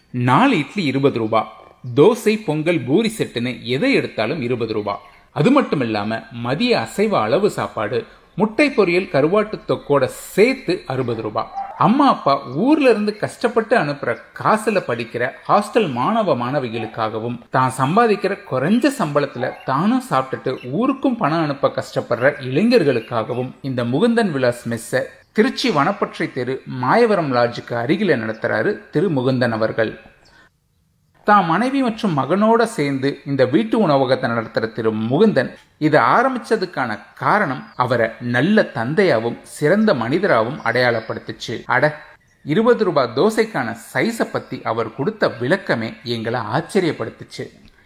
4 இட்லி 20 ரூபா, தோசை பொங்கல் பூரி செட்டுன்னு எதை எடுத்தாலும் 20 ரூபா. அது மட்டும் இல்லாம மதிய அசைவ அளவு சாப்பாடு, முட்டை பொரியல் கருவாட்டு தொக்கோட சேர்த்து 60 ரூபா. அம்மா அப்பா ஊர்ல இருந்து கஷ்டப்பட்டு அனுப்புற காசுல படிக்கிற ஹாஸ்டல் மாணவ மாணவிகளுக்காகவும் தான் சம்பாதிக்கிற குறைஞ்ச சம்பளத்துல தானும் சாப்பிட்டுட்டு ஊருக்கும் பணம் அனுப்ப கஷ்டப்படுற இளைஞர்களுக்காகவும் இந்த முகுந்தன் விலாஸ் மெஸ்ஸ திருச்சி வனப்பற்றை தெரு மாயவரம் லாட்ஜுக்கு அருகில நடத்துறாரு திரு முகுந்தன் அவர்கள். தான் மனைவி மற்றும் மகனோட சேர்ந்து இந்த வீட்டு உணவகத்தை நடத்துற திரு முகுந்தன் இதை ஆரம்பிச்சதுக்கான காரணம் அவரை நல்ல தந்தையாவும் சிறந்த மனிதராகவும் அடையாளப்படுத்துச்சு. 20 ரூபாய் தோசைக்கான சைஸை பத்தி அவர் கொடுத்த விளக்கமே எங்களை ஆச்சரியப்படுத்துச்சு.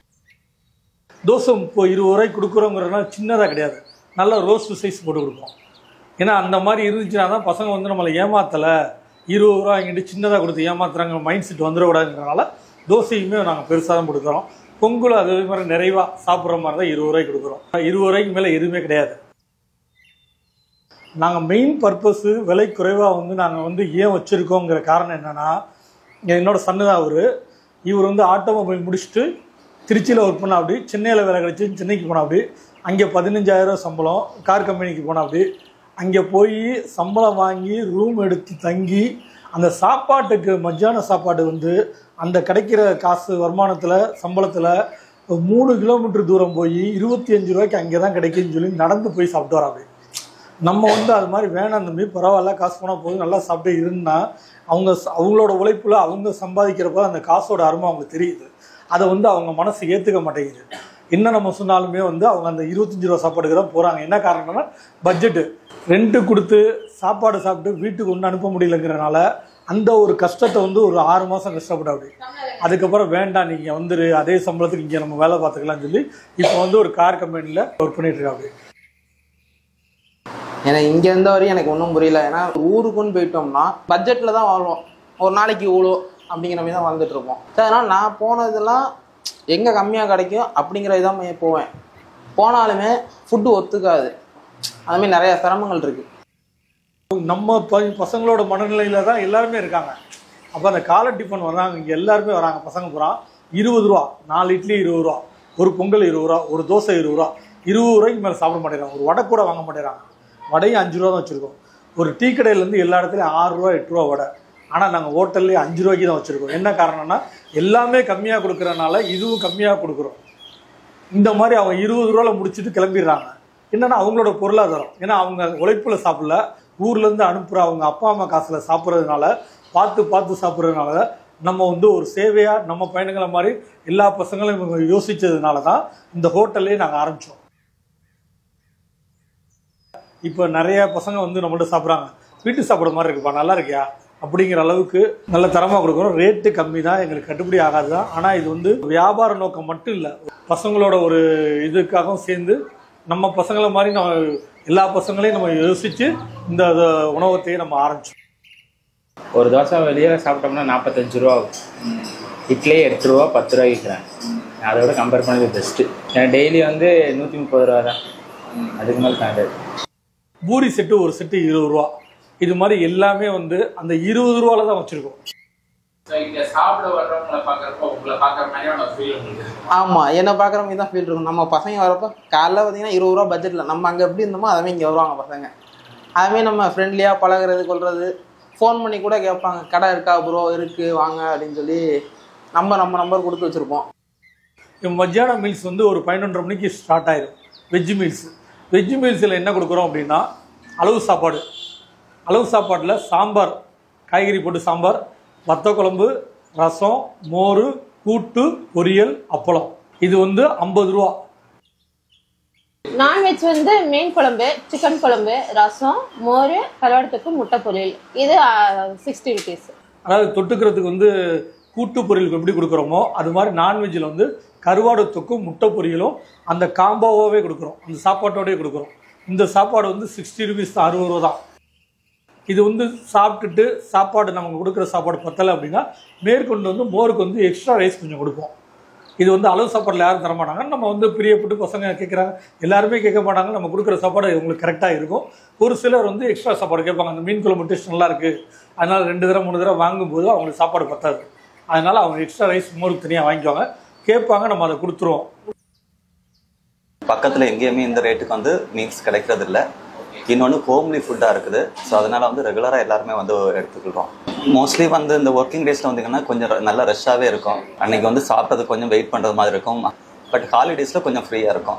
தோசை இப்போ 20 ரூபாய்க்கு கொடுக்குறோங்கிறதுனால சின்னதாக கிடையாது, நல்ல ரோஸ்ட் சைஸ் போட்டு கொடுப்போம். ஏன்னா அந்த மாதிரி இருந்துச்சுன்னா தான் பசங்க வந்து நம்மளை ஏமாத்தலை, 20 ரூபா வாங்கிட்டு சின்னதாக கொடுத்து ஏமாத்துறாங்க மைண்ட் செட் வந்துடக்கூடாதுங்கிறனால தோசையுமே நாங்கள் பெருசாக தான் கொடுக்குறோம். பொங்கலும் அதே மாதிரி நிறைவாக சாப்பிட்ற மாதிரி தான் 20 ரூபாய்க்கு கொடுக்குறோம். 20 ரூபாய்க்கு மேலே எதுவுமே கிடையாது. நாங்கள் மெயின் பர்பஸ்ஸு விலை குறைவாக வந்து நாங்கள் வந்து ஏன் வச்சுருக்கோங்கிற காரணம் என்னென்னா, என்னோடய சன்னு தான் இவர் வந்து ஆட்டோமொபைல் முடிச்சுட்டு திருச்சியில் ஒர்க் பண்ண, அப்படி சென்னையில் வேலை கிடச்சி சென்னைக்கு போனால், அப்படி அங்கே 15,000 சம்பளம் கார் கம்பெனிக்கு போனால், அப்படி அங்கே போய் சம்பளம் வாங்கி ரூம் எடுத்து தங்கி அந்த சாப்பாட்டுக்கு மத்தியான சாப்பாடு வந்து அந்த கிடைக்கிற காசு வருமானத்தில் சம்பளத்தில் 3 கிலோமீட்டர் தூரம் போய் 25 ரூபாய்க்கு அங்கே தான் கிடைக்குன்னு சொல்லி நடந்து போய் சாப்பிட்டு வராது. நம்ம வந்து அது மாதிரி வேணாம் தம்பி, பரவாயில்ல, காசு போனால் போதும், நல்லா சாப்பிட்டு இருந்தால் அவங்களோட உழைப்பில் அவங்க சம்பாதிக்கிறப்ப அந்த காசோட அருமை அவங்களுக்கு தெரியுது. அதை வந்து அவங்க மனசு ஏற்றுக்க மாட்டேங்குது. என்ன நம்ம சொன்னாலுமே வந்து அவங்க அந்த 25 ரூபா சாப்பாடுக்கு தான் போகிறாங்க. என்ன காரணம்னா பட்ஜெட்டு, ரெண்ட்டு கொடுத்து சாப்பாடு சாப்பிட்டு வீட்டுக்கு ஒன்று அனுப்ப முடியலங்கிறனால அந்த ஒரு கஷ்டத்தை வந்து ஒரு 6 மாதம் கஷ்டப்பட்டு, அப்படி அதுக்கப்புறம் வேண்டாம் நீங்கள் வந்துரு, அதே சம்பளத்துக்கு இங்கே நம்ம வேலை பார்த்துக்கலாம்னு சொல்லி இப்போ வந்து ஒரு கார் கம்பெனியில் ஒர்க் பண்ணிட்டு இருக்காங்க. எனக்கு இங்கே இருந்த வரையும் எனக்கு ஒன்றும் புரியல. ஏன்னா ஊருக்குன்னு போயிட்டோம்னா பட்ஜெட்டில் தான் வாழ்வோம், ஒரு நாளைக்கு இவ்வளோ அப்படிங்கிற மாதிரி தான் வாழ்ந்துட்டு இருப்போம். அதனால் நான் போனதெல்லாம் எங்கே கம்மியாக கிடைக்கும் அப்படிங்கிற இதான் போவேன். போனாலுமே ஃபுட்டு ஒத்துக்காது, அதுமாதிரி நிறையா சிரமங்கள் இருக்குது. நம்ம பசங்களோட மனநிலையில் தான் எல்லாருமே இருக்காங்க. அப்போ அந்த காலை டிஃபன் வர்றாங்க, இங்கே எல்லாருமே வராங்க. பசங்க பூரா 20 ரூபா, 4 இட்லி 20 ரூபா, ஒரு பொங்கல் 20 ரூபா, ஒரு தோசை 20 ரூபா, 20 ரூபாய்க்கு மேலே சாப்பிட மாட்டேங்கிறாங்க. ஒரு வடை கூட வாங்க மாட்டேங்கிறாங்க. வடையும் 5 ரூபா தான் வச்சுருக்கோம். ஒரு டீ கடையிலேருந்து எல்லா இடத்துலையும் 6 ரூபா 8 ரூபா வடை. ஆனால் நாங்கள் ஹோட்டல்லேயே 5 ரூபாய்க்கு தான் வச்சுருக்கோம். என்ன காரணம்னா எல்லாமே கம்மியாக கொடுக்குறனால இதுவும் கம்மியாக கொடுக்குறோம். இந்த மாதிரி அவங்க 20 ரூபாவில் முடிச்சுட்டு கிளம்பிடுறாங்க. என்னென்னா அவங்களோட பொருளாதாரம், ஏன்னா அவங்க உழைப்பில் சாப்பிடல, ஊர்லேருந்து அனுப்புகிற அவங்க அப்பா அம்மா காசில் சாப்பிட்றதுனால, பார்த்து சாப்பிட்றதுனால நம்ம வந்து ஒரு சேவையாக நம்ம பையனுங்களை மாதிரி எல்லா பசங்களும் யோசித்ததுனால தான் இந்த ஹோட்டல்லே நாங்கள் ஆரம்பித்தோம். இப்போ நிறைய பசங்க வந்து நம்மள்ட்ட சாப்பிட்றாங்க, வீட்டு சாப்பிட்ற மாதிரி இருக்குப்பா, நல்லா இருக்கியா அப்படிங்கிற அளவுக்கு நல்ல தரமாக கொடுக்குறோம். ரேட்டு கம்மி தான், எங்களுக்கு கட்டுப்படி ஆகாது தான். ஆனால் இது வந்து வியாபார நோக்கம் மட்டும் இல்லை, பசங்களோட ஒரு இதுக்காகவும் சேர்ந்து நம்ம பசங்களை மாதிரி நம்ம எல்லா பசங்களையும் நம்ம யோசித்து இந்த உணவகத்தையே நம்ம ஆரம்பிச்சோம். ஒரு தோசை வெளியே சாப்பிட்டோம்னா 45 ரூபா ஆகும். இட்லியே 8 ரூபா 10 ரூபாய்க்கு விற்கிறேன். அதோட கம்பேர் பண்ணது பெஸ்ட்டு. ஏன்னா டெய்லி வந்து 130 ரூபா தான், அதுக்கு மேலே தாண்டாது. பூரி செட்டு ஒரு செட்டு 20 ரூபா. இது மாதிரி எல்லாமே வந்து அந்த 20 ரூபால தான் வச்சுருக்கோம். ஆமாம், என்னை பார்க்குற மாதிரி தான் ஃபீல் இருக்கும். நம்ம பசங்க வரப்போ காலைல பார்த்தீங்கன்னா 20 ரூபா பட்ஜெட்டில் நம்ம அங்கே எப்படி இருந்தோமோ அதுமாதிரி இங்கே வருவாங்க பசங்க. அதுமாதிரி நம்ம ஃப்ரெண்ட்லியாக பழகிறது கொள்வது, ஃபோன் பண்ணி கூட கேட்பாங்க, கடை இருக்கா ப்ரோ, இருக்குது வாங்க அப்படின்னு சொல்லி நம்ம நம்பர் கொடுத்து வச்சுருப்போம். மத்தியானம் மீல்ஸ் வந்து ஒரு 11:30 மணிக்கு ஸ்டார்ட் ஆயிடும். வெஜ் மீல்ஸில் என்ன கொடுக்குறோம் அப்படின்னா அளவு சாப்பாட்டில் சாம்பார், காய்கறி போட்டு சாம்பார், வத்த குழம்பு, ரசம், மோர், கூட்டு, பொரியல், அப்பளம். இது வந்து 50 ரூபா. நான்வெஜ் வந்து மீன் குழம்பு, சிக்கன் குழம்பு, ரசம், மோர், கருவாடு, முட்டை பொரியல். இது 60 ருபீஸ். அதாவது தொட்டுக்கிறதுக்கு வந்து கூட்டு பொரியலுக்கு எப்படி கொடுக்குறோமோ அது மாதிரி நான்வெஜ்ஜில் வந்து கருவாடு தொக்கும் முட்டை பொரியலும் அந்த காம்போவாகவே கொடுக்குறோம், அந்த சாப்பாட்டோடய கொடுக்குறோம். இந்த சாப்பாடு வந்து 60 ருபீஸ் தான், 60 ரூபா தான். இது வந்து சாப்பிட்டுட்டு சாப்பாடு நமக்கு கொடுக்குற சாப்பாடு பத்தலை அப்படின்னா மேற்கொண்டு வந்து மோருக்கு வந்து எக்ஸ்ட்ரா ரைஸ் கொஞ்சம் கொடுப்போம். இது வந்து அளவு சாப்பாட்டில் யாரும் தரமாட்டாங்க. நம்ம வந்து பிரியப்பட்டு பசங்க கேட்குறாங்க, எல்லாருமே கேட்க மாட்டாங்க. நம்ம கொடுக்குற சாப்பாடு உங்களுக்கு கரெக்டாக இருக்கும். ஒரு சிலர் வந்து எக்ஸ்ட்ரா சாப்பாடு கேட்பாங்க. அந்த மீன் குழம்பு டேஸ்ட் நல்லா இருக்குது, அதனால் 2 தடவை 3 தடவை வாங்கும்போது அவங்களுக்கு சாப்பாடு பத்தாது. அதனால் அவங்க எக்ஸ்ட்ரா ரைஸ் மோருக்கு தனியாக வாங்கிக்குவாங்க, கேட்பாங்க, நம்ம அதை கொடுத்துருவோம். பக்கத்தில் எங்கேயுமே இந்த ரேட்டுக்கு வந்து மீல்ஸ் கிடைக்கிறது இல்லை. இன்னொன்று ஹோம்லி ஃபுட்டாக இருக்குது. ஸோ அதனால் வந்து ரெகுலராக எல்லாருமே வந்து எடுத்துக்கிட்டோம். மோஸ்ட்லி வந்து இந்த ஒர்க்கிங் டேஸில் வந்தீங்கன்னா கொஞ்சம் நல்லா ரஷ்ஷாகவே இருக்கும். அன்றைக்கி வந்து சாப்பிட்றது கொஞ்சம் வெயிட் பண்ணுறது மாதிரி இருக்கும். பட் ஹாலிடேஸில் கொஞ்சம் ஃப்ரீயாக இருக்கும்.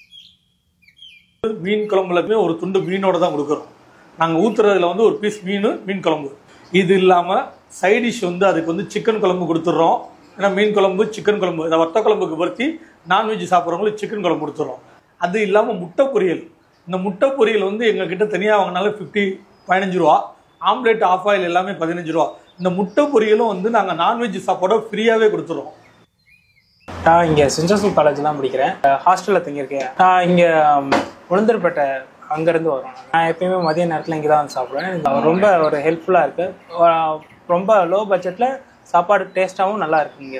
மீன் குழம்புலமே ஒரு துண்டு மீனோட தான் கொடுக்குறோம். நாங்கள் ஊற்றுறதுல வந்து ஒரு பீஸ் மீன் குழம்பு. இது இல்லாமல் சைடிஷ் வந்து அதுக்கு வந்து சிக்கன் குழம்பு கொடுத்துட்றோம். ஏன்னா மீன் குழம்பு சிக்கன் குழம்பு இந்த வத்த குழம்புக்கு பொறுத்தி நான்வெஜ் சாப்பிட்றவங்களுக்கு சிக்கன் குழம்பு கொடுத்துட்றோம். அது இல்லாமல் முட்டை பொரியல். இந்த முட்டை பொரியல் வந்து எங்ககிட்ட தனியாக வாங்கினாலும் 15 ரூபா, ஆம்லேட் ஆஃப் ஆயில் எல்லாமே 15 ரூபா. இந்த முட்டை பொரியலும் வந்து நாங்கள் நான்வெஜ் சாப்பாடோ ஃப்ரீயாகவே கொடுத்துருவோம். நான் இங்கே சென்ட் ஜோசப் காலேஜ்லாம் படிக்கிறேன். ஹாஸ்டலில் தங்கியிருக்கேன். நான் இங்கே உளுந்தூர்பேட்டை அங்கேருந்து வரோம். நான் எப்பயுமே மதிய நேரத்தில் இங்கே தான் வந்து சாப்பிடுவேன். ரொம்ப ஒரு ஹெல்ப்ஃபுல்லாக இருக்குது. ரொம்ப லோ பட்ஜெட்டில் சாப்பாடு டேஸ்ட்டாகவும் நல்லா இருக்குங்க.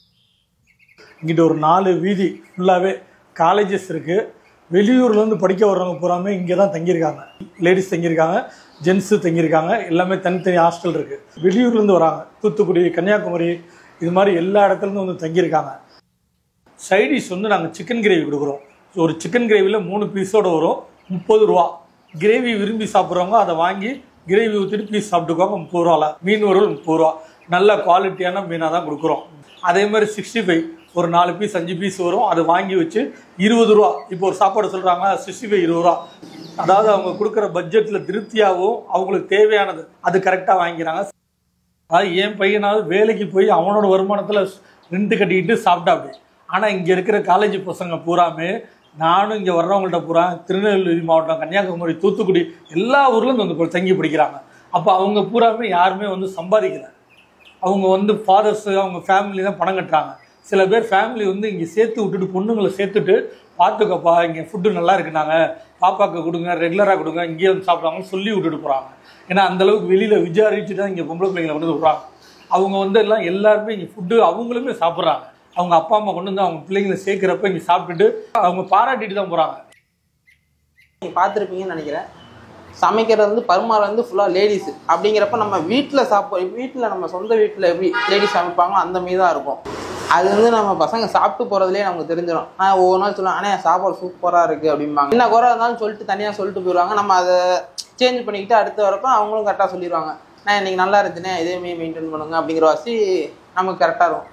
இங்கிட்ட ஒரு 4 வீதி ஃபுல்லாகவே காலேஜஸ் இருக்குது. வெளியூர்லேருந்து படிக்க வர்றவங்க பூராமே இங்கே தான் தங்கியிருக்காங்க. Ladies தங்கியிருக்காங்க, gents தங்கியிருக்காங்க. எல்லாமே தனித்தனி ஹாஸ்டல் இருக்குது. வெளியூர்லேருந்து வராங்க. தூத்துக்குடி, கன்னியாகுமரி, இது மாதிரி எல்லா இடத்துலேருந்து வந்து தங்கியிருக்காங்க. சைடிஷ் வந்து நாங்கள் சிக்கன் கிரேவி கொடுக்குறோம். ஒரு சிக்கன் கிரேவியில் 3 பீஸோடு வரும், 30 ரூபா. கிரேவி விரும்பி சாப்பிட்றவங்க அதை வாங்கி கிரேவி ஊற்றிட்டு பீஸ் சாப்பிட்டுக்குவாங்க, 30 ரூபாவில். மீன் வறுவல் 30 ரூபா. நல்ல குவாலிட்டியான மீனாக தான் கொடுக்குறோம். அதே மாதிரி 65 ஒரு 4 பீஸ் 5 பீஸ் வரும். அது வாங்கி வச்சு 20 ரூபா. இப்போ ஒரு சாப்பாடு சொல்கிறாங்க 65 20 ரூபா. அதாவது அவங்க கொடுக்குற பட்ஜெட்டில் திருப்தியாகவும் அவங்களுக்கு தேவையானது அது கரெக்டாக வாங்கிக்கிறாங்க. அதாவது என் பையனாவது வேலைக்கு போய் அவனோட வருமானத்தில் ரெண்டு கட்டிக்கிட்டு சாப்பிட்டா அப்படி. ஆனால் இங்கே இருக்கிற காலேஜ் பசங்க பூராமே, நானும் இங்கே வர்றவங்கள்ட்ட பூரா திருநெல்வேலி மாவட்டம், கன்னியாகுமரி, தூத்துக்குடி எல்லா ஊர்லேருந்து வந்து தங்கி படிக்கிறாங்க. அப்போ அவங்க பூராமே யாருமே வந்து சம்பாதிக்கல. அவங்க வந்து ஃபாதர்ஸு அவங்க ஃபேமிலி தான் பணம் கட்டுறாங்க. சில பேர் ஃபேமிலி வந்து இங்கே சேர்த்து விட்டுட்டு பொண்ணுங்களை சேர்த்துட்டு, பார்த்துக்கப்பா இங்கே ஃபுட்டு நல்லா இருக்குனாங்க, பாப்பாவுக்கு கொடுங்க, ரெகுலராக கொடுங்க, இங்கேயே வந்து சாப்பிட்றாங்கன்னு சொல்லி விட்டுட்டு போகிறாங்க. ஏன்னா அந்தளவுக்கு வெளியில் விசாரிச்சுட்டு தான் இங்கே பொம்பளை பிள்ளைங்களை கொண்டு விட்றாங்க. அவங்க வந்து எல்லாம் எல்லாருமே இங்கே ஃபுட்டு அவங்களுமே சாப்பிட்றாங்க. அவங்க அப்பா அம்மா கொண்டு வந்து அவங்க பிள்ளைங்களை சேர்க்குறப்ப இங்கே சாப்பிட்டுட்டு அவங்க பாராட்டிட்டு தான் போகிறாங்க. நீங்கள் பார்த்துருப்பீங்கன்னு நினைக்கிறேன். சமைக்கிறது வந்து பருமாறு வந்து ஃபுல்லாக லேடிஸு. அப்படிங்கிறப்ப நம்ம வீட்டில் நம்ம சொந்த வீட்டில் எப்படி லேடிஸ் சமைப்பாங்களோ அந்த மாரி தான் இருக்கும். அது வந்து நம்ம பசங்க சாப்பிட்டு போகிறதுலேயே நமக்கு தெரிஞ்சிடும். ஒவ்வொரு நாள் சொல்லுவாங்க, ஆனால் சாப்பாடு சூப்பராக இருக்குது அப்படிம்பாங்க. என்ன குறை இருந்தாலும் சொல்லிட்டு தனியாக சொல்லிட்டு போயிடுவாங்க. நம்ம அதை சேஞ்ச் பண்ணிக்கிட்டு அடுத்து வரப்போ அவங்களும் கரெக்டாக சொல்லிடுவாங்க, நான் இன்றைக்கி நல்லா இருந்துச்சுனே, இதேமாரி மெயின்டைன் பண்ணுங்க அப்படிங்கிற வாசி நமக்கு கரெக்டாக இருக்கும்.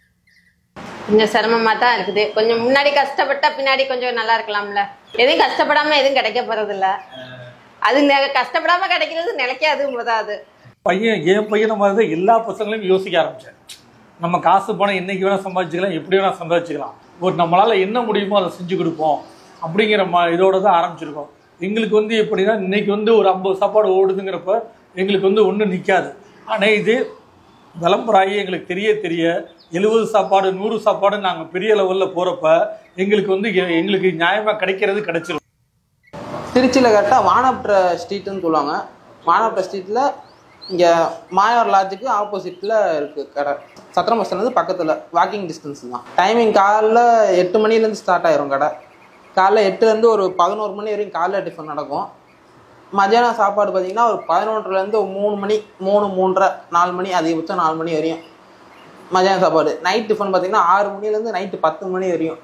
கொஞ்சம் சிரமமாக தான் இருக்குது. கொஞ்சம் முன்னாடி கஷ்டப்பட்டா பின்னாடி கொஞ்சம் நல்லா இருக்கலாம்ல. எதுவும் கஷ்டப்படாமல் எதுவும் கிடைக்க போகிறதில்ல. அது கஷ்டப்படாமல் கிடைக்கிறது நிலைக்காது முதலாவது. என் பையனை மாதிரி தான் எல்லா பசங்களையும் யோசிக்க ஆரம்பித்தேன். நம்ம காசு போனால் என்றைக்கு வேணால் சம்பாதிச்சிக்கலாம், எப்படி வேணால் சம்பாதிச்சிக்கலாம், ஒரு நம்மளால் என்ன முடியுமோ அதை செஞ்சு கொடுப்போம் அப்படிங்கிற இதோடு தான் ஆரம்பிச்சிருக்கோம். எங்களுக்கு வந்து எப்படின்னா, இன்றைக்கி வந்து ஒரு 50 சாப்பாடு ஓடுதுங்கிறப்ப எங்களுக்கு வந்து ஒன்றும் நிற்காது. ஆனால் இது விளம்பராகி எங்களுக்கு தெரிய 70 சாப்பாடு 100 சாப்பாடு நாங்கள் பெரிய லெவலில் போகிறப்ப எங்களுக்கு நியாயமாக கிடைச்சிடும். திருச்சியில் கரெக்டாக வானப்ட்ர ஸ்ட்ரீட்டுன்னு சொல்லுவாங்க. வானப்ட்ர ஸ்ட்ரீட்டில் இங்கே மாயார் லாட்ஜுக்கு ஆப்போசிட்டில் இருக்குது கடை. சத்திரம் பஸ் ஸ்டாண்ட் பக்கத்தில், வாக்கிங் டிஸ்டன்ஸ் தான். டைமிங் காலைல 8 மணிலேருந்து ஸ்டார்ட் ஆயிரும் கடை. காலைல 8லேருந்து ஒரு 11 மணி வரைக்கும் காலைல டிஃபன் நடக்கும். மத்தியானம் சாப்பாடு பார்த்திங்கன்னா ஒரு 11லேருந்து 3 மணி 3 3:30 4 மணி, அதிகபட்சம் 4 மணி வரையும் மத்தியானம் சாப்பாடு. நைட் டிஃபன் பார்த்திங்கன்னா 6 மணிலேருந்து நைட்டு 10 மணி வரையும்.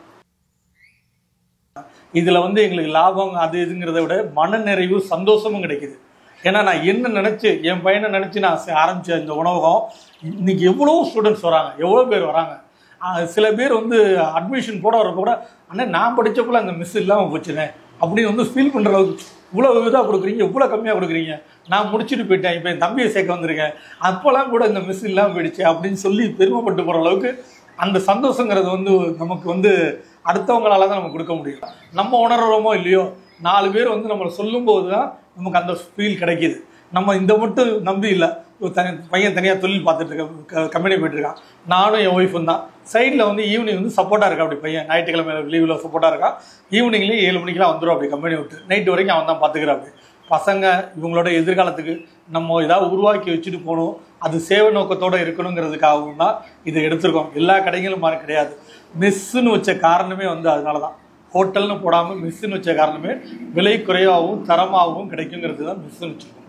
இதில் வந்து எங்களுக்கு லாபம் அது இதுங்கிறத விட மன நிறைவு சந்தோஷமும் கிடைக்குது. ஏன்னா நான் என்ன நினச்சி என் பையனை நினச்சி நான் ஆரம்பித்த இந்த உணவகம் இன்றைக்கி எவ்வளோ ஸ்டூடெண்ட்ஸ் வராங்க, எவ்வளோ பேர் வராங்க. சில பேர் வந்து அட்மிஷன் போட வரப்போ கூட, அண்ணே நான் படித்தப்போல அந்த மிஸ் இல்லாமல் போச்சுனே அப்படின்னு வந்து ஃபீல் பண்ணுற அளவுக்கு, இவ்வளோ இதாக கொடுக்குறீங்க, இவ்வளோ கம்மியாக கொடுக்குறீங்க, நான் முடிச்சுட்டு போயிட்டேன், இப்போ என் தம்பியை சேர்க்க வந்திருக்கேன், அப்போல்லாம் கூட இந்த மிஸ் இல்லாமல் போயிடுச்சு அப்படின்னு சொல்லி பெருமைப்பட்டு போகிற அளவுக்கு அந்த சந்தோஷங்கிறது வந்து நமக்கு வந்து அடுத்தவங்களால தான் நம்ம கொடுக்க முடியும். நம்ம உணர்றோமோ இல்லையோ, 4 பேர் வந்து நம்மளை சொல்லும்போது தான் நமக்கு அந்த ஃபீல் கிடைக்கிது. நம்ம இந்த மட்டும் நம்பி இல்லை, பையன் தனியாக தொழில் பார்த்துட்டு இருக்க, கம்பெனி போயிட்டுருக்கான், நானும் என் ஒய்ஃபும் தான். சைடில் வந்து ஈவினிங் வந்து சப்போர்ட்டாக இருக்கா. அப்படி பையன் ஞாயிற்றுக்கிழமை லீவில் சப்போர்ட்டாக இருக்கான். ஈவினிங்லேயே 7 மணிக்கெலாம் வந்துடும் அப்படி கம்பெனி விட்டு. நைட்டு வரைக்கும் அவன் தான் பார்த்துக்கிறான். அப்படி பசங்க இவங்களோட எதிர்காலத்துக்கு நம்ம ஏதாவது உருவாக்கி வச்சுட்டு போகணும், அது சேவை நோக்கத்தோடு இருக்கணுங்கிறதுக்காகவும் தான் இதை எடுத்துருக்கோம். எல்லா கடைகளும் மாதிரி கிடையாது. மெஸ்ஸுன்னு வச்ச காரணமே வந்து அதனால தான். ஹோட்டல்னு போடாமல் மெஸ்ஸுன்னு வச்ச காரணமே விலை குறைவாகவும் தரமாகவும் கிடைக்குங்கிறது தான் மெஸ்ஸுன்னு வச்சுருக்கோம்.